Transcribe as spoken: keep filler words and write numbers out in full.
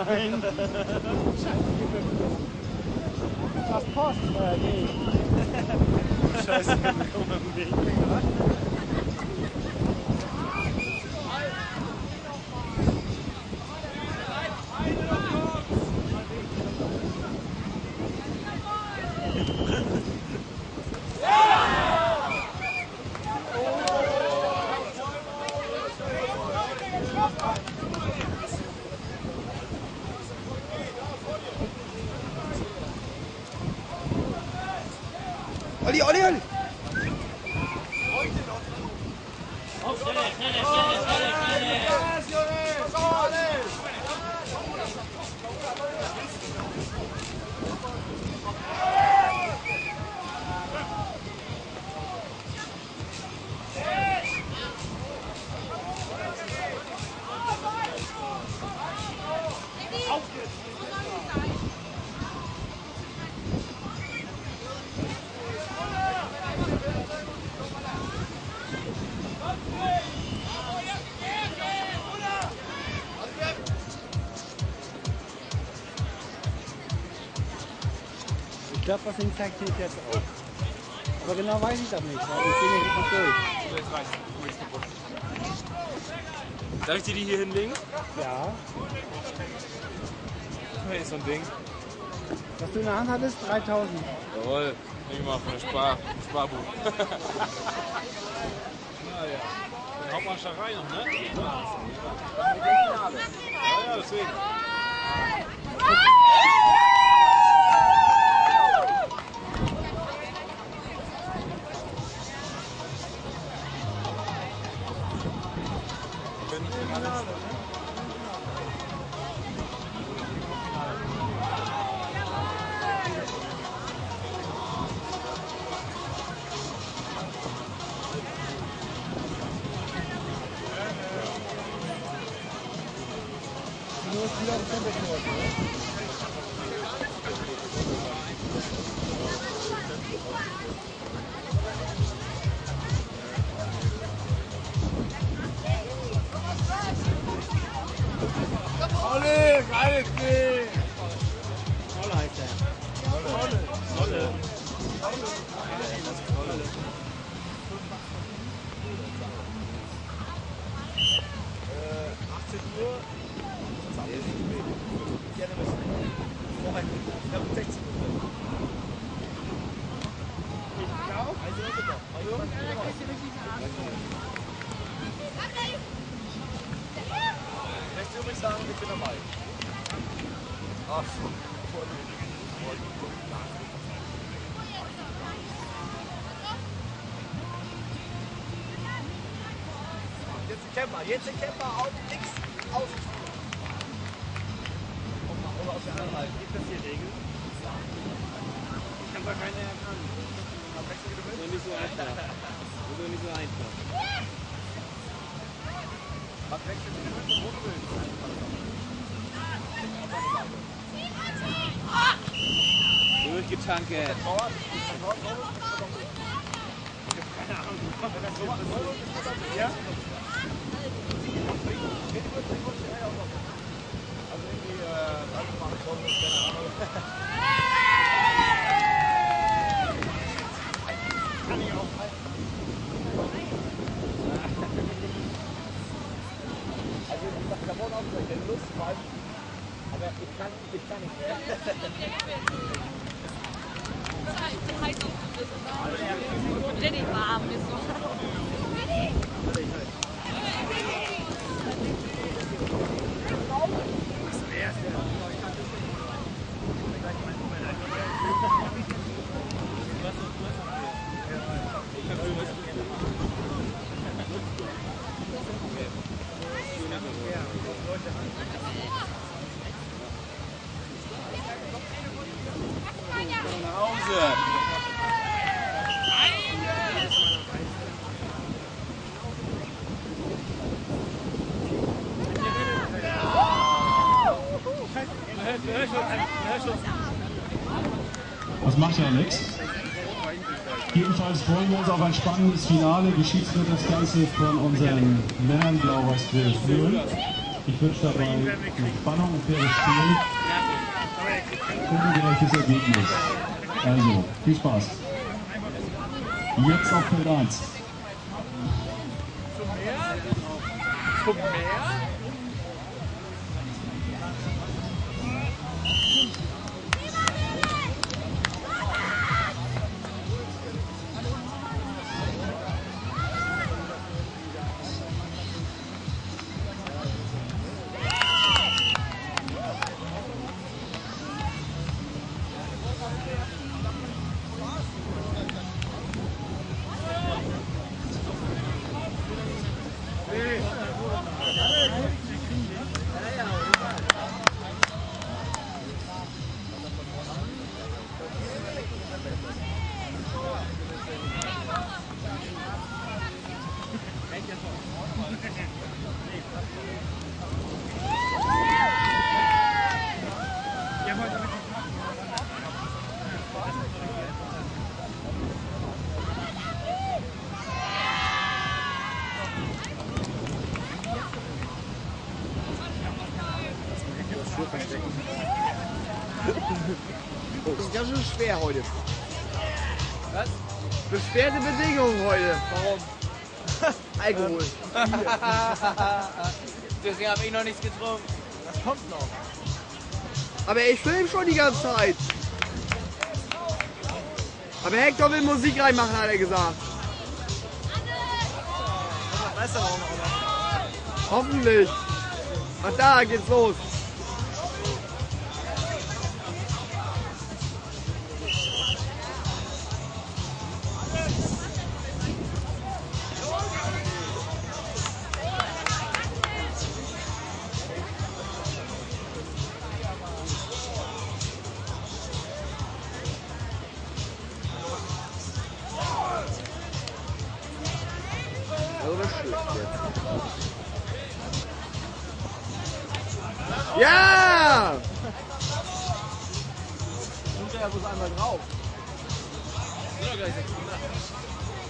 Nein. Das Post, äh, nee. Scheiße, komm auf den Weg. Olli, Olli, Olli! Auf, schnelle, schnelle, schnelle, schnelle, schnelle! Ich glaube, das Ding zeigt sich jetzt auf. Aber genau weiß ich das nicht, weil ich bin nicht noch durch. Jetzt reicht's. Du bist kaputt. Darf ich dir die hier hinlegen? Ja. Hier ist so ein Ding. Was du in der Hand hattest, dreitausend. Jawohl. Nehmen wir mal von der Spar Sparbuch. Naja. Dann haut man Scharei noch, ne? Ja, ja, deswegen. Du musst wieder auf Tempo kommen. Olli, geiles Ding! Toll heißt er. Tolle. Tolle. achtzehn Uhr. Gerne müssen. Vorher. Ich habe sechzehn Uhr. Ich auch? Also, also, möchtest du übrigens sagen, ich bin dabei? Ach so. Jetzt die Camper, jetzt die Camper, auf links, aus. Oder aus der anderen Seite. Gibt das hier Regeln? Ich kann da keine erkannt. Das ist nicht so einfach. Das ist nicht so einfach. Was wechselt die Mitte, wo du willst? Durchgetankt. Keine Ahnung. Wenn das so ist, ja? Also irgendwie, äh, alte Marathon, keine Ahnung. Kann ich auch halten. Also ich sag, da wurde auch so eine Lust, weil, aber ich kann, ich kann nicht mehr. Richtig warm ist so. Nach Hause. Was macht ja nichts. Jedenfalls freuen wir uns auf ein spannendes Finale. Geschiedsrichter das Ganze von unseren Männern Blau-Weiß zwölf null. Ich wünsche dabei Spannung und faires Spiel und ein gerechtes Ergebnis. Also, viel Spaß. Jetzt auf Feld eins. Zum Meer? Zum Meer? Das ist ganz schön schwer heute. Was? Beschwerte Bedingungen heute. Warum? Alkohol. Deswegen habe ich noch nichts getrunken. Das kommt noch. Aber ich film schon die ganze Zeit. Aber Hector will Musik reinmachen, hat er gesagt. Weißt du warum auch Hoffentlich. Ach, da geht's los. Ja! Und der muss einmal drauf. Ja, gleich sechs Minuten.